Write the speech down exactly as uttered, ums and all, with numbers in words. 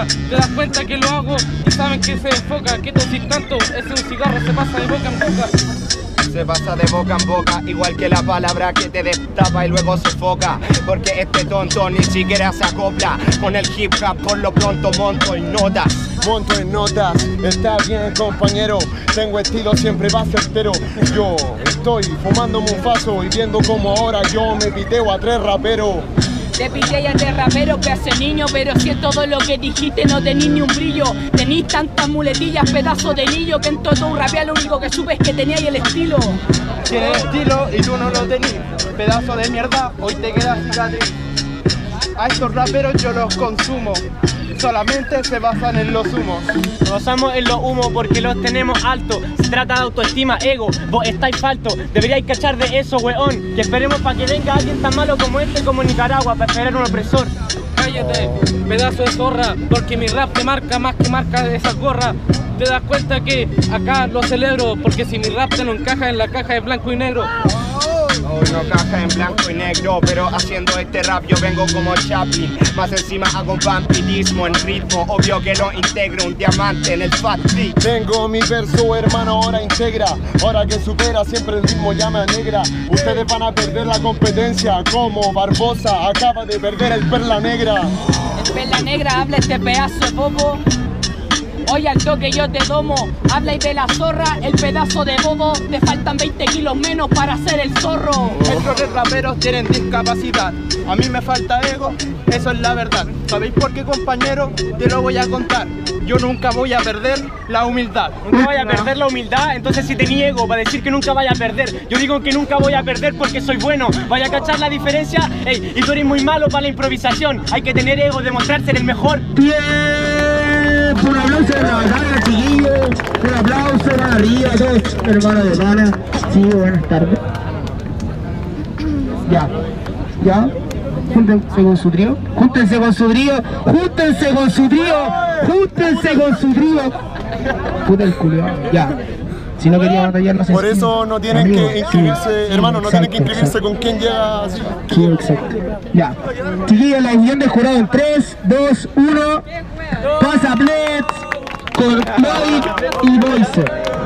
Te das cuenta que lo hago y saben que se enfoca. Que tosís tanto, ese un cigarro se pasa de boca en boca. Se pasa de boca en boca, igual que la palabra que te destapa y luego sofoca. Porque este tonto ni siquiera se acopla con el hip hop, por lo pronto monto en notas. Monto en notas, está bien compañero, tengo estilo, siempre va certero. Yo estoy fumándome un faso y viendo como ahora yo me piteo a tres raperos. Te pillé ya de rapero que hace niño, pero si en todo lo que dijiste no tenís ni un brillo. Tenís tantas muletillas, pedazo de niño, que en todo un rapear lo único que supe es que teníais el estilo. Tienes estilo y tú no lo tenís, pedazo de mierda, hoy te queda cicatriz. A estos raperos yo los consumo, solamente se basan en los humos. Nos basamos en los humos porque los tenemos altos. Se trata de autoestima, ego, vos estáis falto. Deberíais cachar de eso, weón. Que esperemos para que venga alguien tan malo como este, como Nicaragua, para esperar un opresor. Cállate, pedazo de zorra, porque mi rap te marca más que marca de esas gorras. Te das cuenta que acá lo celebro, porque si mi rap te no encaja en la caja de blanco y negro. Hoy no caja en blanco y negro, pero haciendo este rap yo vengo como Chaplin. Más encima hago vampirismo en ritmo, obvio que lo integro, un diamante en el fat beat. Tengo mi verso, hermano, ahora integra. Ahora que supera, siempre el ritmo llama negra. Ustedes van a perder la competencia, como Barbosa acaba de perder el Perla Negra. El Perla Negra habla este pedazo de bobo. Oye, al toque yo te domo, habláis de la zorra, el pedazo de bobo. Te faltan veinte kilos menos para ser el zorro. Estos raperos tienen discapacidad, a mí me falta ego, eso es la verdad. ¿Sabéis por qué, compañero? Te lo voy a contar. Yo nunca voy a perder la humildad. ¿Nunca vaya a perder la humildad? Entonces si te niego para decir que nunca vaya a perder. Yo digo que nunca voy a perder porque soy bueno. ¿Vaya a cachar la diferencia? Ey, y tú eres muy malo para la improvisación. Hay que tener ego, demostrar ser el mejor. Bien, un aplauso de la batalla, chiquillos. Un aplauso para arriba, todos hermanos de pana. Sí, buenas tardes. Ya, ya. Júntense con su trío, júntense con su trío, júntense con su trío, júntense con su trío. Puta el culo, ya. Si no quería batallar, no sé. Por eso no tienen Amigo, que inscribirse, sí, hermano, no exacto, tienen que inscribirse exacto. con quien llega así. Sí, exacto. Ya. Chiquillos, la decisión del jurado en tres, dos, uno. Pasa Blitz con Lloyd y Boyce.